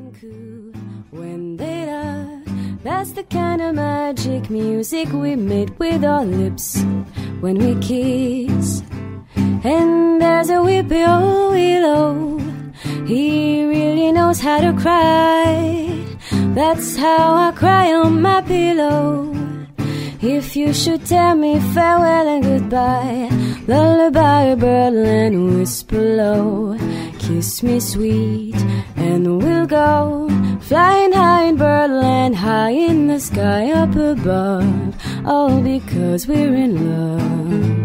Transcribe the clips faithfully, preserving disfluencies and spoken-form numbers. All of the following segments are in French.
When they love, that's the kind of magic music we made with our lips when we kiss. And there's a whippy old willow, he really knows how to cry. That's how I cry on my pillow. If you should tell me farewell and goodbye, lullaby, birdland, whisper low. Kiss me sweet and we'll go flying high in birdland, high in the sky up above, all because we're in love.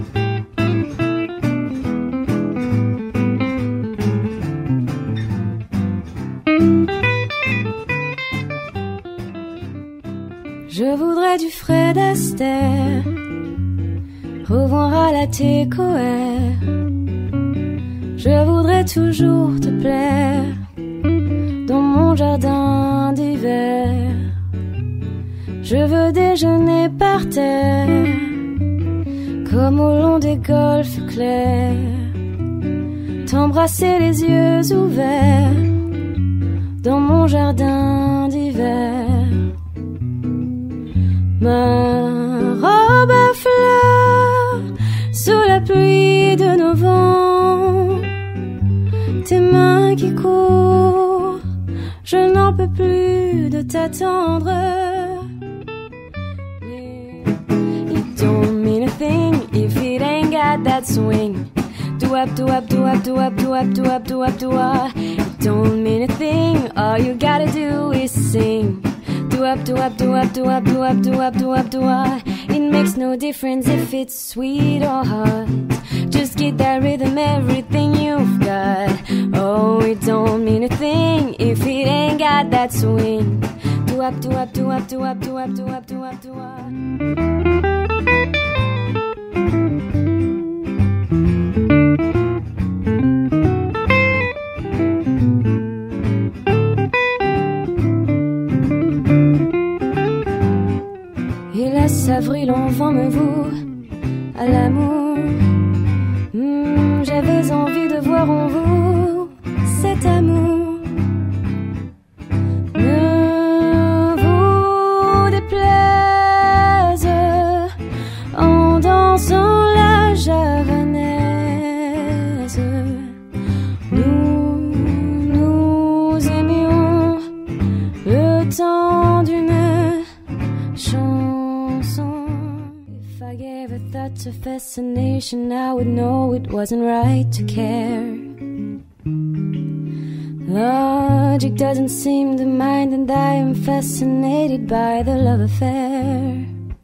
Je voudrais du Fred Astaire, revoir à la T C O R. Je voudrais toujours te plaire dans mon jardin d'hiver. Je veux déjeuner par terre, comme au long des golfes clairs, t'embrasser les yeux ouverts dans mon jardin d'hiver. Ma robe à fleurs sous la pluie de novembre, tes mains qui courent, je n'en peux plus de t'attendre. It don't mean a thing if it ain't got that swing. Do up, do up, do up, do up, do up, do up, do up, do up. It don't mean a thing, all you gotta do is sing. Do up, do up, do up, do up, do up, do up, do up, do up. It makes no difference if it's sweet or hot. Just get that rhythm, everything you've got. Oh, it don't mean a thing if it ain't got that swing. Do up, do up, do up, do up, do up, do up, do up, do up. Avril, on vend me vous à l'amour. Mmh, j'avais envie de voir en vous cet amour. Ne vous déplaise en dansant la javanaise. Nous, nous aimions le temps d'une chanson. If I gave a thought to fascination, I would know it wasn't right to care. Logic doesn't seem to mind, and I am fascinated by the love affair.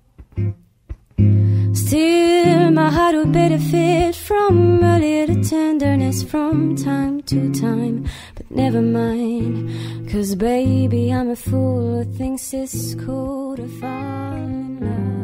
Still, my heart would benefit from a little tenderness from time to time. But never mind, 'cause baby, I'm a fool who thinks it's cool to fall in love.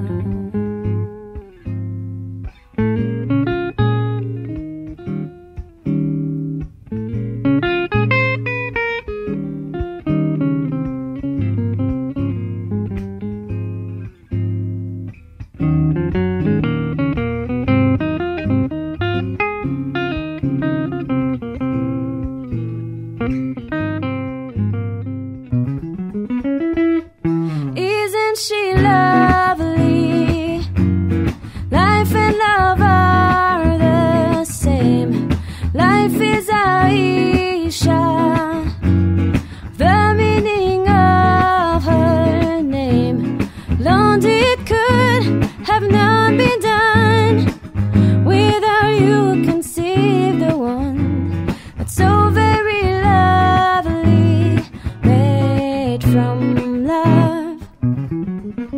Isn't she lovely? Life and love are the same. Life is Aisha, the meaning of her name. Lord, it could have not been done without you conceived the one that's so very lovely, made from love.